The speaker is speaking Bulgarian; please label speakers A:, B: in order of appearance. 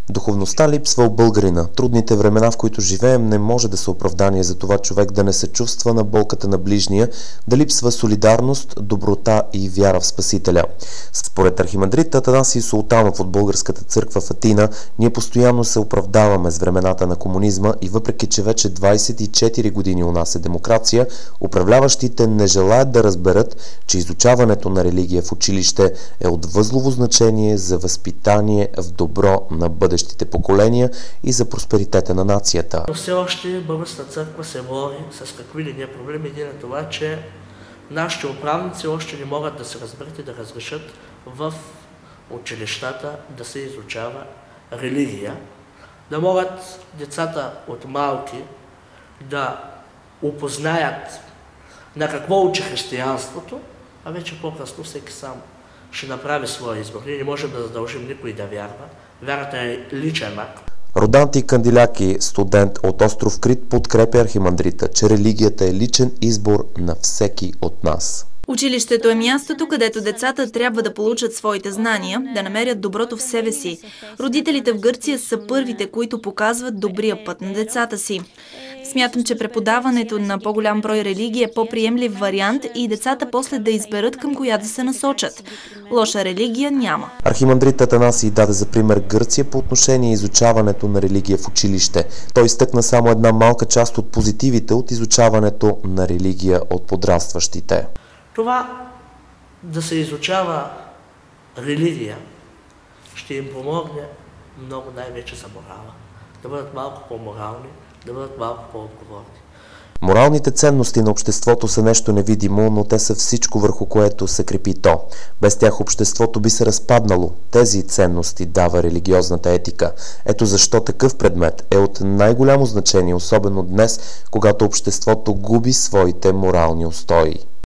A: Духовността липсва у българина. Трудните времена, в които живеем, не може да са оправдание за това човек да не се чувства на болката на ближния, да липсва солидарност, доброта и вяра в Спасителя. Според архимандрит Атанасий Султанов от Българската църква в Атина, ние постоянно се оправдаваме с времената на комунизма и въпреки, че вече 24 години у нас е демокрация, управляващите не желаят да разберат, че изучаването на религия в училище е от възлово значение за възпитание в добро на бъдещите поколения и за просперитета на нацията.
B: Все още Българската църква се бори с какви ли не проблеми и на това, че нашите управници още не могат да се разберат и да разрешат в училищата да се изучава религия, да могат децата от малки да опознаят на какво учи християнството, а вече по-късно всеки сам ще направи своя избор. Ние не можем да задължим никой да вярва. Вярата е личен акт.
A: Роданти Кандиляки, студент от остров Крит, подкрепя архимандрита, че религията е личен избор на всеки от нас.
C: Училището е мястото, където децата трябва да получат своите знания, да намерят доброто в себе си. Родителите в Гърция са първите, които показват добрия път на децата си. Смятам, че преподаването на по-голям брой религии е по-приемлив вариант и децата после да изберат към коя да се насочат. Лоша религия няма.
A: Архимандрит Атанасий даде за пример Гърция по отношение изучаването на религия в училище. Той изтъкна само една малка част от позитивите от изучаването на религия от подрастващите.
B: Това да се изучава религия ще им помогне много най-вече за морала. Да бъдат малко по-морални, да бъдат малко по-отговорни.
A: Моралните ценности на обществото са нещо невидимо, но те са всичко, върху което се крепи то. Без тях обществото би се разпаднало. Тези ценности дава религиозната етика. Ето защо такъв предмет е от най-голямо значение, особено днес, когато обществото губи своите морални устои.